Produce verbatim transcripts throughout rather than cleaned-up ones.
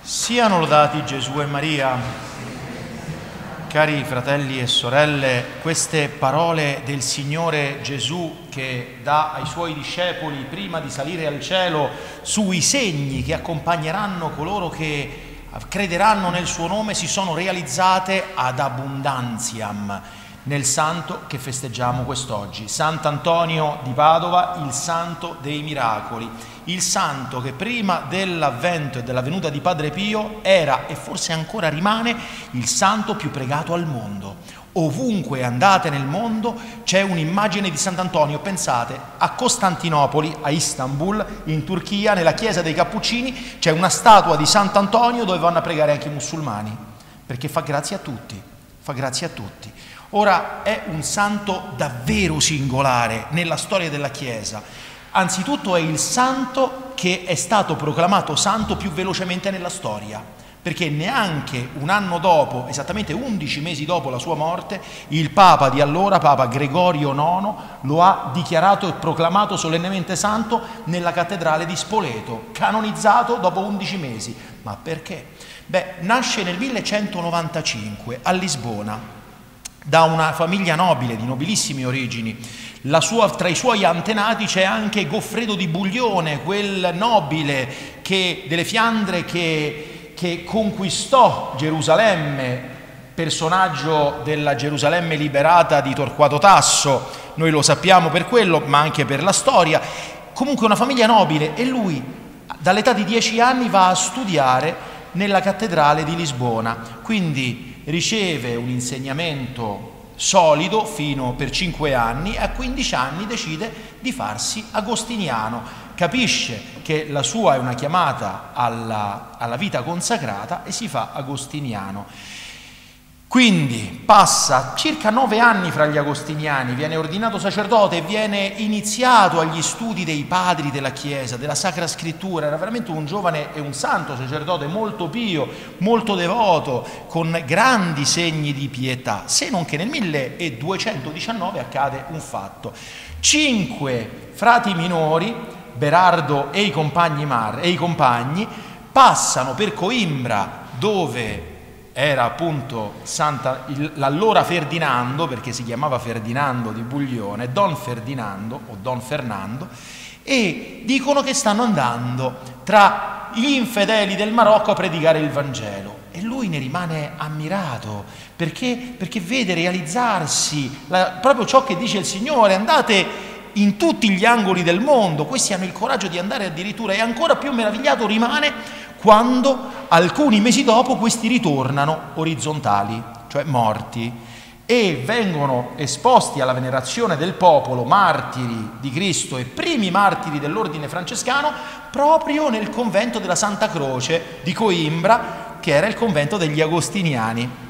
Siano lodati Gesù e Maria. Cari fratelli e sorelle, queste parole del Signore Gesù che dà ai Suoi discepoli prima di salire al cielo sui segni che accompagneranno coloro che crederanno nel Suo nome si sono realizzate ad abbondantiam nel santo che festeggiamo quest'oggi, Sant'Antonio di Padova, il santo dei miracoli, il santo che prima dell'avvento e della venuta di Padre Pio era e forse ancora rimane il santo più pregato al mondo. Ovunque andate nel mondo c'è un'immagine di Sant'Antonio. Pensate, a Costantinopoli, a Istanbul, in Turchia, nella chiesa dei Cappuccini, c'è una statua di Sant'Antonio dove vanno a pregare anche i musulmani, perché fa grazia a tutti, fa grazia a tutti. Ora, è un santo davvero singolare nella storia della Chiesa. Anzitutto è il santo che è stato proclamato santo più velocemente nella storia, perché neanche un anno dopo, esattamente undici mesi dopo la sua morte, il Papa di allora, Papa Gregorio nono, lo ha dichiarato e proclamato solennemente santo nella cattedrale di Spoleto, canonizzato dopo undici mesi. Ma perché? Beh, nasce nel millecentonovantacinque a Lisbona, da una famiglia nobile, di nobilissime origini. La sua, tra i suoi antenati c'è anche Goffredo di Buglione, quel nobile che, delle Fiandre che, che conquistò Gerusalemme, personaggio della Gerusalemme liberata di Torquato Tasso. Noi lo sappiamo per quello, ma anche per la storia. Comunque una famiglia nobile, e lui dall'età di dieci anni va a studiare nella cattedrale di Lisbona, quindi riceve un insegnamento solido fino per cinque anni e a quindici anni decide di farsi agostiniano. Capisce che la sua è una chiamata alla, alla vita consacrata e si fa agostiniano. Quindi passa circa nove anni fra gli agostiniani, viene ordinato sacerdote e viene iniziato agli studi dei padri della Chiesa, della Sacra Scrittura. Era veramente un giovane e un santo sacerdote molto pio, molto devoto, con grandi segni di pietà, se non che nel milleduecentodiciannove accade un fatto. Cinque frati minori, Berardo e i compagni, Mar, e i compagni passano per Coimbra, dove era appunto Santa, l'allora Ferdinando, perché si chiamava Ferdinando di Buglione, Don Ferdinando o Don Fernando, e dicono che stanno andando tra gli infedeli del Marocco a predicare il Vangelo. E lui ne rimane ammirato, perché, perché vede realizzarsi la, proprio ciò che dice il Signore: andate in tutti gli angoli del mondo. Questi hanno il coraggio di andare addirittura, e ancora più meravigliato rimane quando alcuni mesi dopo questi ritornano orizzontali, cioè morti, e vengono esposti alla venerazione del popolo, martiri di Cristo e primi martiri dell'ordine francescano, proprio nel convento della Santa Croce di Coimbra, che era il convento degli agostiniani.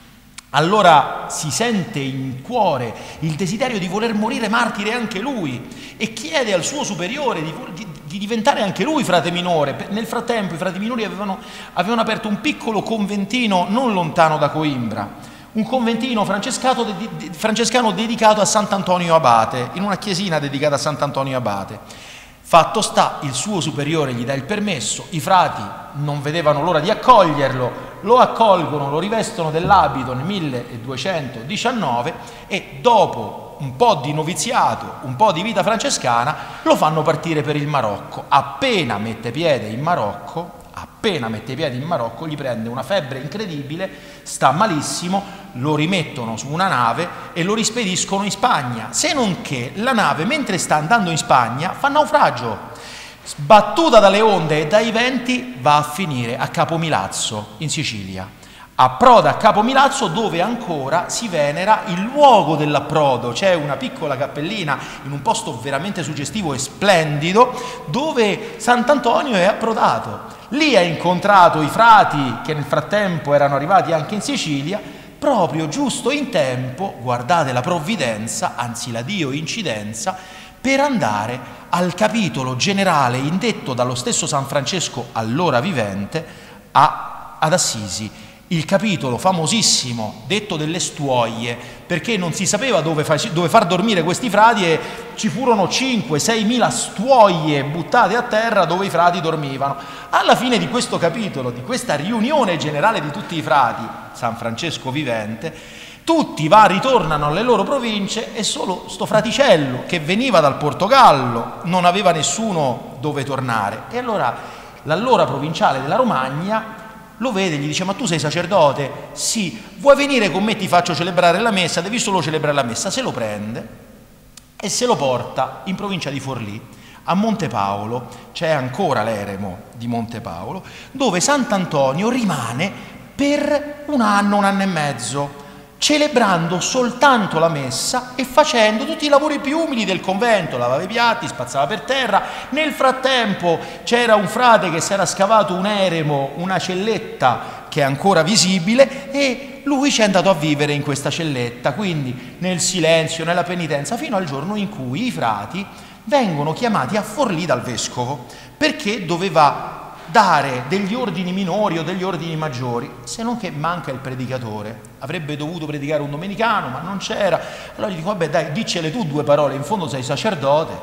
Allora si sente in cuore il desiderio di voler morire martire anche lui e chiede al suo superiore di, di, di diventare anche lui frate minore. Nel frattempo i frati minori avevano, avevano aperto un piccolo conventino non lontano da Coimbra, un conventino francescano, de, francescano dedicato a Sant'Antonio Abate, in una chiesina dedicata a Sant'Antonio Abate. Fatto sta, il suo superiore gli dà il permesso, i frati non vedevano l'ora di accoglierlo, lo accolgono, lo rivestono dell'abito nel milleduecentodiciannove e dopo un po' di noviziato, un po' di vita francescana, lo fanno partire per il Marocco. Appena mette piede in Marocco, appena mette piede in Marocco, gli prende una febbre incredibile, sta malissimo, lo rimettono su una nave e lo rispediscono in Spagna, se non che la nave, mentre sta andando in Spagna, fa naufragio. Sbattuta dalle onde e dai venti, va a finire a Capomilazzo, in Sicilia. Approda a Capomilazzo, dove ancora si venera il luogo dell'approdo. C'è una piccola cappellina in un posto veramente suggestivo e splendido, dove Sant'Antonio è approdato. Lì ha incontrato i frati che nel frattempo erano arrivati anche in Sicilia, proprio giusto in tempo, guardate la provvidenza, anzi la Dio incidenza, per andare al capitolo generale indetto dallo stesso San Francesco, allora vivente, a, ad Assisi. il capitolo famosissimo detto delle stuoie, perché non si sapeva dove, fa, dove far dormire questi frati e ci furono cinque sei mila stuoie buttate a terra dove i frati dormivano. Alla fine di questo capitolo, di questa riunione generale di tutti i frati, San Francesco vivente, tutti va, ritornano alle loro province e solo sto fraticello che veniva dal Portogallo non aveva nessuno dove tornare. E allora l'allora provinciale della Romagna lo vede e gli dice: ma tu sei sacerdote? Sì. Vuoi venire con me, ti faccio celebrare la messa? Devi solo celebrare la messa. Se lo prende e se lo porta in provincia di Forlì, a Monte Paolo, c'è ancora l'eremo di Monte Paolo, dove Sant'Antonio rimane per un anno, un anno e mezzo, celebrando soltanto la messa e facendo tutti i lavori più umili del convento, lavava i piatti, spazzava per terra. Nel frattempo c'era un frate che si era scavato un eremo, una celletta che è ancora visibile, e lui ci è andato a vivere in questa celletta, quindi nel silenzio, nella penitenza, fino al giorno in cui i frati vengono chiamati a Forlì dal vescovo, perché doveva dare degli ordini minori o degli ordini maggiori, se non che manca il predicatore. Avrebbe dovuto predicare un domenicano, ma non c'era. Allora gli dico: vabbè, dai, diccele tu due parole, in fondo sei sacerdote.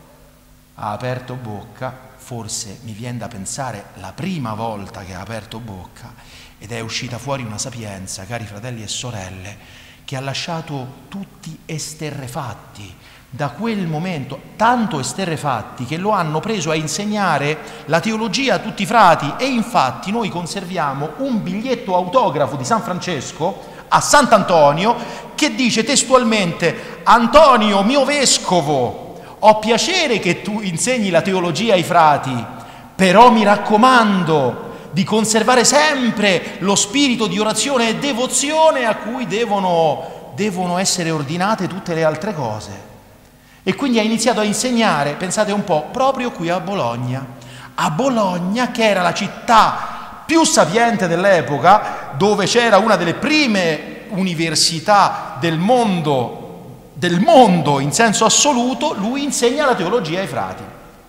Ha aperto bocca, forse mi viene da pensare la prima volta che ha aperto bocca, ed è uscita fuori una sapienza, cari fratelli e sorelle, che ha lasciato tutti esterrefatti. Da quel momento, tanto esterrefatti che lo hanno preso a insegnare la teologia a tutti i frati, e infatti noi conserviamo un biglietto autografo di San Francesco a Sant'Antonio che dice testualmente: Antonio, mio vescovo, ho piacere che tu insegni la teologia ai frati, però mi raccomando di conservare sempre lo spirito di orazione e devozione a cui devono, devono essere ordinate tutte le altre cose. E quindi ha iniziato a insegnare, pensate un po', proprio qui a Bologna. A Bologna, che era la città più sapiente dell'epoca, dove c'era una delle prime università del mondo, del mondo in senso assoluto, lui insegna la teologia ai frati.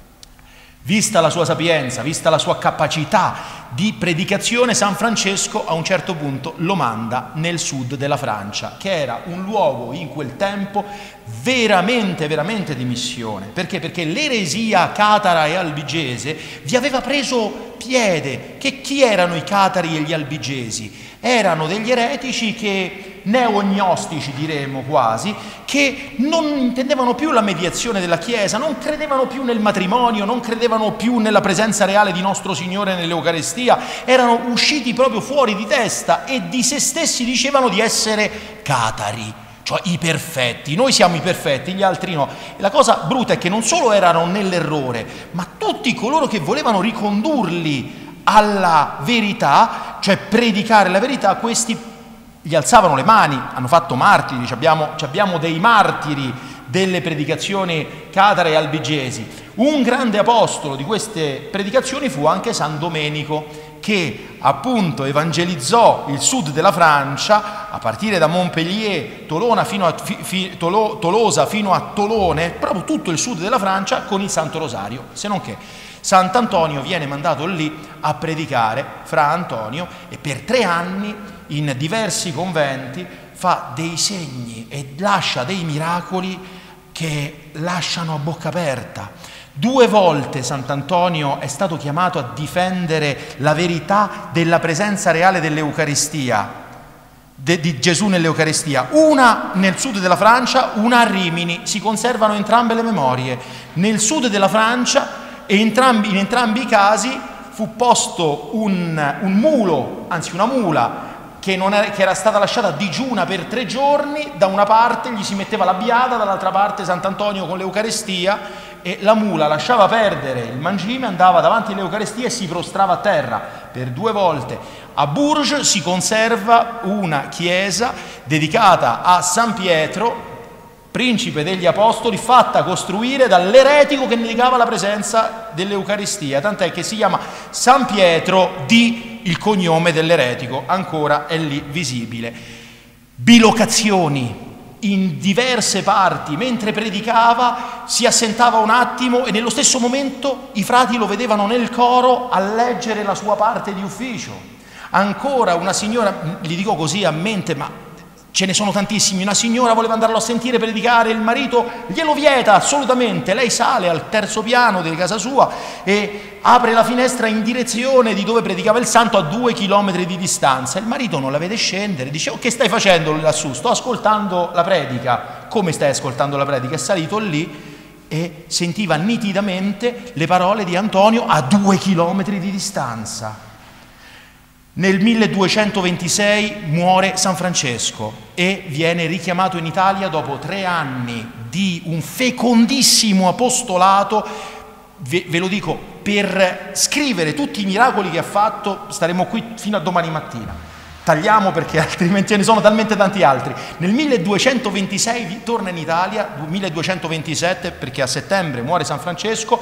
Vista la sua sapienza, vista la sua capacità di predicazione, San Francesco a un certo punto lo manda nel sud della Francia, che era un luogo in quel tempo veramente, veramente di missione. Perché? Perché l'eresia catara e albigese vi aveva preso piede. Che chi erano i catari e gli albigesi? Erano degli eretici che, neognostici diremmo quasi, che non intendevano più la mediazione della Chiesa, non credevano più nel matrimonio, non credevano più nella presenza reale di nostro Signore nell'Eucarestia, erano usciti proprio fuori di testa e di se stessi dicevano di essere catari, cioè i perfetti. Noi siamo i perfetti, gli altri no. E la cosa brutta è che non solo erano nell'errore, ma tutti coloro che volevano ricondurli alla verità, cioè predicare la verità, questi gli alzavano le mani, hanno fatto martiri, abbiamo, abbiamo dei martiri delle predicazioni catare e albigesi. Un grande apostolo di queste predicazioni fu anche San Domenico, che appunto evangelizzò il sud della Francia, a partire da Montpellier, Tolona fino a, fi, fi, Tolo, Tolosa fino a Tolone, proprio tutto il sud della Francia, con il Santo Rosario, se non che Sant'Antonio viene mandato lì a predicare, Fra Antonio, e per tre anni in diversi conventi fa dei segni e lascia dei miracoli che lasciano a bocca aperta. Due volte Sant'Antonio è stato chiamato a difendere la verità della presenza reale dell'Eucaristia, de, di Gesù nell'Eucaristia, una nel sud della Francia, una a Rimini. Si conservano entrambe le memorie. Nel sud della Francia, e entrambi, in entrambi i casi fu posto un, un mulo, anzi una mula, Che, non era, che era stata lasciata digiuna per tre giorni. Da una parte gli si metteva la biada, dall'altra parte Sant'Antonio con l'Eucarestia, e la mula lasciava perdere il mangime, andava davanti all'Eucarestia e si prostrava a terra per due volte. A Bourges si conserva una chiesa dedicata a San Pietro, principe degli apostoli, fatta costruire dall'eretico che negava la presenza dell'Eucaristia, tant'è che si chiama San Pietro di il cognome dell'eretico, ancora è lì visibile. Bilocazioni in diverse parti, mentre predicava si assentava un attimo e nello stesso momento i frati lo vedevano nel coro a leggere la sua parte di ufficio. Ancora una signora, gli dico così a mente, ma ce ne sono tantissimi, una signora voleva andarlo a sentire predicare, il marito glielo vieta assolutamente, lei sale al terzo piano di casa sua e apre la finestra in direzione di dove predicava il santo a due chilometri di distanza. Il marito non la vede scendere, dice: oh, che stai facendo lassù? Sto ascoltando la predica. Come stai ascoltando la predica? È salito lì e sentiva nitidamente le parole di Antonio a due chilometri di distanza. Nel milleduecentoventisei muore San Francesco e viene richiamato in Italia dopo tre anni di un fecondissimo apostolato. Ve, ve lo dico, per scrivere tutti i miracoli che ha fatto staremo qui fino a domani mattina. Tagliamo perché altrimenti ce ne sono talmente tanti altri. Nel milleduecentoventisei torna in Italia, milleduecentoventisette perché a settembre muore San Francesco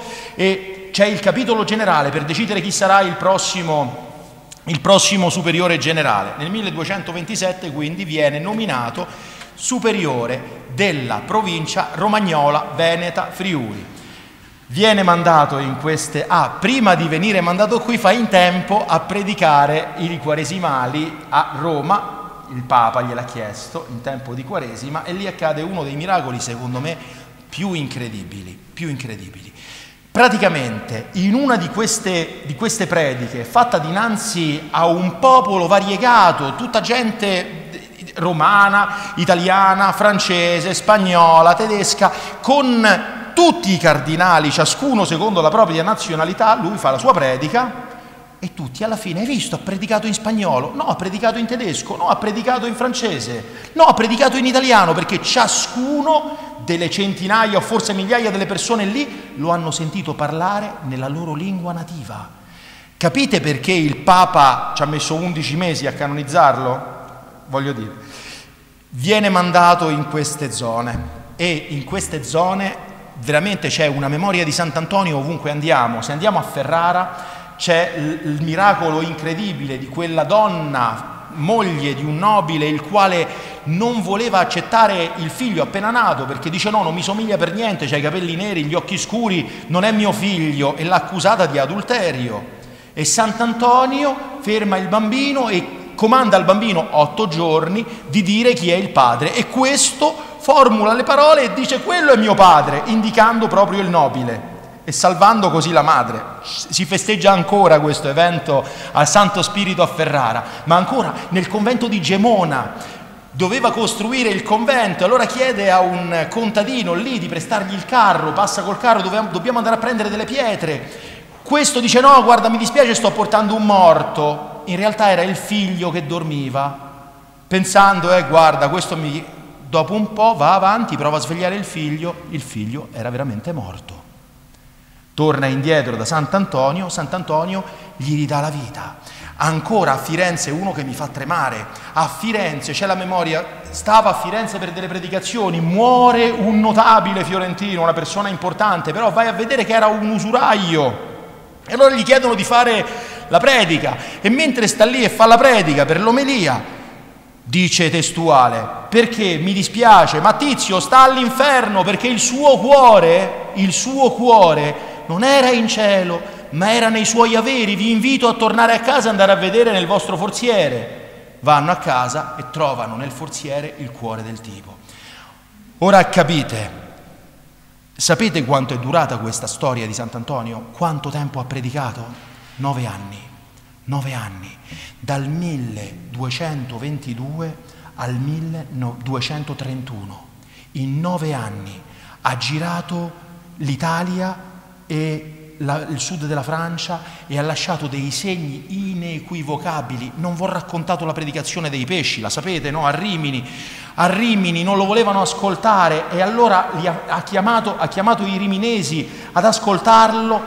e c'è il capitolo generale per decidere chi sarà il prossimo il prossimo superiore generale. Nel milleduecentoventisette quindi viene nominato superiore della provincia romagnola, veneta, Friuli. Viene mandato in queste... Ah, prima di venire mandato qui fa in tempo a predicare i quaresimali a Roma, il Papa gliel'ha chiesto in tempo di Quaresima e lì accade uno dei miracoli secondo me più incredibili, più incredibili. Praticamente in una di queste, di queste prediche, fatta dinanzi a un popolo variegato, tutta gente romana, italiana, francese, spagnola, tedesca, con tutti i cardinali, ciascuno secondo la propria nazionalità, lui fa la sua predica e tutti alla fine: hai visto, ha predicato in spagnolo, no, ha predicato in tedesco, no, ha predicato in francese, no, ha predicato in italiano, perché ciascuno delle centinaia o forse migliaia delle persone lì lo hanno sentito parlare nella loro lingua nativa. Capite perché il Papa ci ha messo undici mesi a canonizzarlo? Voglio dire, viene mandato in queste zone e in queste zone veramente c'è una memoria di Sant'Antonio ovunque andiamo. Se andiamo a Ferrara c'è il miracolo incredibile di quella donna, moglie di un nobile, il quale non voleva accettare il figlio appena nato perché dice: no, non mi somiglia per niente, c'ha i capelli neri, gli occhi scuri, non è mio figlio, e l'ha accusata di adulterio. E Sant'Antonio ferma il bambino e comanda al bambino, otto giorni, di dire chi è il padre, e questo formula le parole e dice: quello è mio padre, indicando proprio il nobile e salvando così la madre. Si festeggia ancora questo evento al Santo Spirito a Ferrara, ma ancora nel convento di Gemona doveva costruire il convento, allora chiede a un contadino lì di prestargli il carro, passa col carro, dobbiamo andare a prendere delle pietre. Questo dice: no, guarda, mi dispiace, sto portando un morto. In realtà era il figlio che dormiva, pensando: eh guarda, questo mi... Dopo un po' va avanti, prova a svegliare il figlio, il figlio era veramente morto. Torna indietro da Sant'Antonio, Sant'Antonio gli ridà la vita. Ancora a Firenze, uno che mi fa tremare, a Firenze c'è la memoria, stava a Firenze per delle predicazioni, muore un notabile fiorentino, una persona importante, però vai a vedere che era un usuraio. E allora gli chiedono di fare la predica e mentre sta lì e fa la predica per l'omelia, dice testuale: perché mi dispiace, ma Tizio sta all'inferno perché il suo cuore, il suo cuore non era in cielo, ma era nei suoi averi. Vi invito a tornare a casa e andare a vedere nel vostro forziere. Vanno a casa e trovano nel forziere il cuore del tipo. Ora capite, sapete quanto è durata questa storia di Sant'Antonio? Quanto tempo ha predicato? Nove anni. Nove anni. Dal milleduecentoventidue al milleduecentotrentuno. In nove anni ha girato l'Italia e la, il sud della Francia e ha lasciato dei segni inequivocabili. Non vi ho raccontato la predicazione dei pesci, la sapete, no? A Rimini. A Rimini non lo volevano ascoltare e allora li ha, ha, chiamato, ha chiamato i riminesi ad ascoltarlo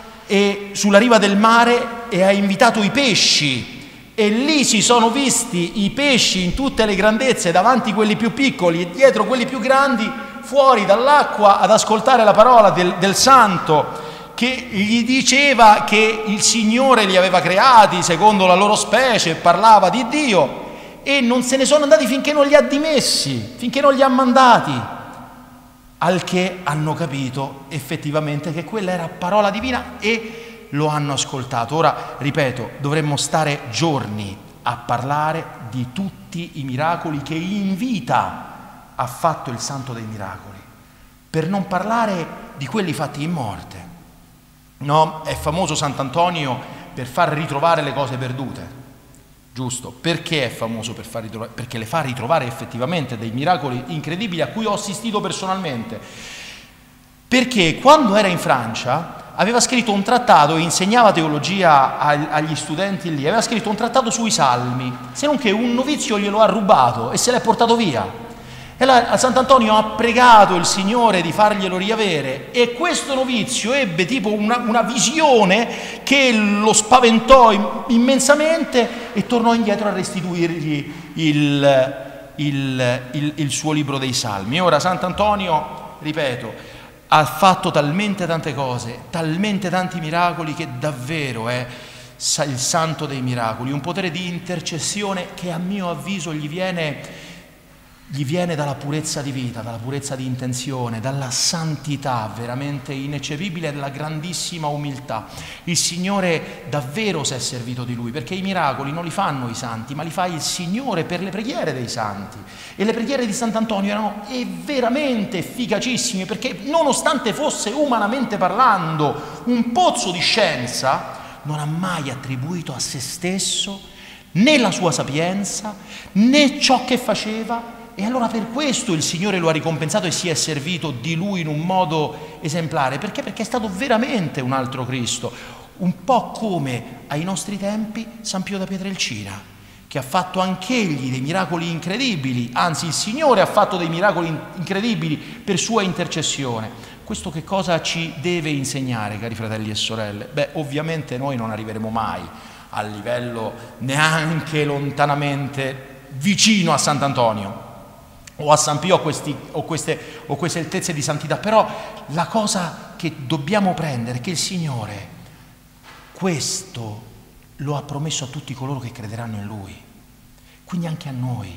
e sulla riva del mare e ha invitato i pesci. E lì si sono visti i pesci in tutte le grandezze, davanti quelli più piccoli e dietro quelli più grandi, fuori dall'acqua ad ascoltare la parola del, del santo, che gli diceva che il Signore li aveva creati secondo la loro specie, parlava di Dio, e non se ne sono andati finché non li ha dimessi, finché non li ha mandati, al che hanno capito effettivamente che quella era parola divina e lo hanno ascoltato. Ora, ripeto, dovremmo stare giorni a parlare di tutti i miracoli che in vita ha fatto il Santo dei Miracoli, per non parlare di quelli fatti in morte. No, è famoso Sant'Antonio per far ritrovare le cose perdute. Giusto, perché è famoso per far ritrovare? Perché le fa ritrovare effettivamente dei miracoli incredibili a cui ho assistito personalmente. Perché quando era in Francia aveva scritto un trattato e insegnava teologia agli studenti lì, aveva scritto un trattato sui salmi, se non che un novizio glielo ha rubato e se l'è portato via. E allora Sant'Antonio ha pregato il Signore di farglielo riavere e questo novizio ebbe tipo una, una visione che lo spaventò immensamente e tornò indietro a restituirgli il, il, il, il suo libro dei Salmi. Ora Sant'Antonio, ripeto, ha fatto talmente tante cose, talmente tanti miracoli che davvero è il Santo dei Miracoli, un potere di intercessione che a mio avviso gli viene... gli viene dalla purezza di vita, dalla purezza di intenzione, dalla santità veramente ineccepibile e dalla grandissima umiltà. Il Signore davvero si è servito di Lui, perché i miracoli non li fanno i santi, ma li fa il Signore per le preghiere dei santi. E le preghiere di Sant'Antonio erano veramente efficacissime, perché nonostante fosse umanamente parlando un pozzo di scienza, non ha mai attribuito a se stesso né la sua sapienza, né ciò che faceva. E allora per questo il Signore lo ha ricompensato e si è servito di Lui in un modo esemplare. Perché? Perché è stato veramente un altro Cristo, un po' come ai nostri tempi San Pio da Pietrelcina, che ha fatto anch'egli dei miracoli incredibili, anzi il Signore ha fatto dei miracoli incredibili per sua intercessione. Questo che cosa ci deve insegnare, cari fratelli e sorelle? Beh, ovviamente noi non arriveremo mai a livello neanche lontanamente vicino a Sant'Antonio o a San Pio o, questi, o, queste, o queste altezze di santità, però la cosa che dobbiamo prendere è che il Signore questo lo ha promesso a tutti coloro che crederanno in Lui, quindi anche a noi.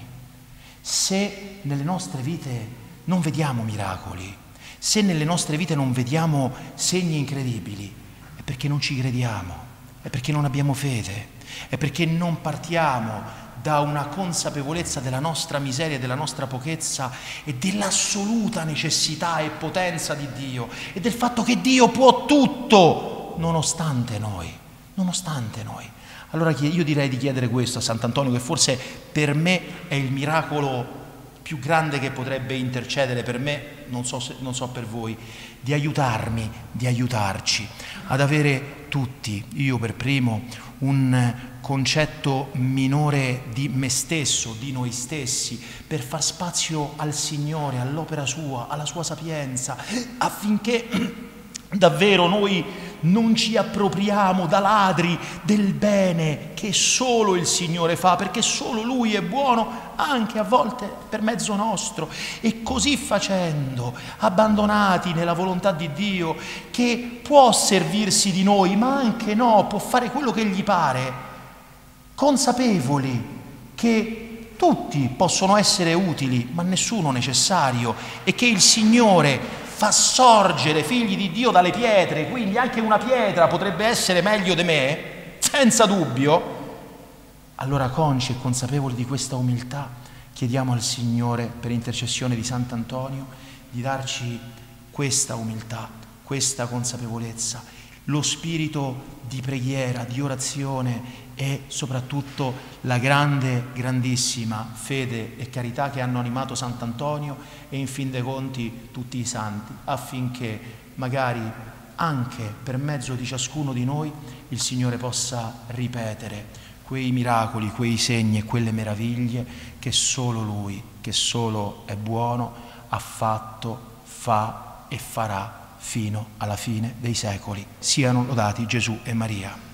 Se nelle nostre vite non vediamo miracoli, se nelle nostre vite non vediamo segni incredibili, è perché non ci crediamo, è perché non abbiamo fede, è perché non partiamo da una consapevolezza della nostra miseria, della nostra pochezza e dell'assoluta necessità e potenza di Dio e del fatto che Dio può tutto nonostante noi, nonostante noi. Allora io direi di chiedere questo a Sant'Antonio, che forse per me è il miracolo più grande che potrebbe intercedere per me, non so, se, non so per voi, di aiutarmi, di aiutarci ad avere tutti, io per primo, un concetto minore di me stesso, di noi stessi, per far spazio al Signore, all'opera sua, alla sua sapienza, affinché davvero noi non ci appropriamo da ladri del bene che solo il Signore fa, perché solo Lui è buono anche a volte per mezzo nostro, e così facendo, abbandonati nella volontà di Dio, che può servirsi di noi, ma anche no, può fare quello che gli pare, consapevoli che tutti possono essere utili, ma nessuno necessario, e che il Signore fa sorgere figli di Dio dalle pietre, quindi anche una pietra potrebbe essere meglio di me, senza dubbio. Allora, consci e consapevoli di questa umiltà, chiediamo al Signore, per intercessione di Sant'Antonio, di darci questa umiltà, questa consapevolezza, lo spirito di preghiera, di orazione e soprattutto la grande, grandissima fede e carità che hanno animato Sant'Antonio e in fin dei conti tutti i santi, affinché magari anche per mezzo di ciascuno di noi il Signore possa ripetere quei miracoli, quei segni e quelle meraviglie che solo Lui, che solo è buono, ha fatto, fa e farà fino alla fine dei secoli. Siano lodati Gesù e Maria.